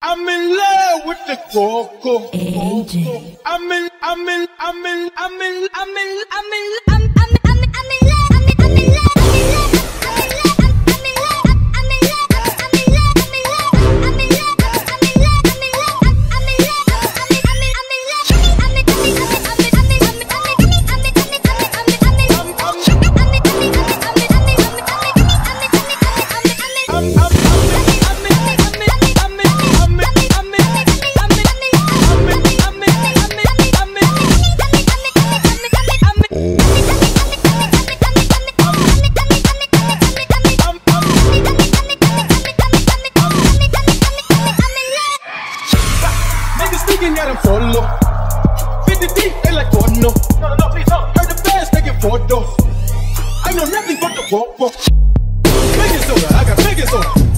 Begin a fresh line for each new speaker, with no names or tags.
I'm in love with the coco.
AJ.
I'm in at him follow 50 deep, they like oh no. No, please don't. Heard the fans taking photos. I know nothing but the walk. Baking soda, I got baking soda.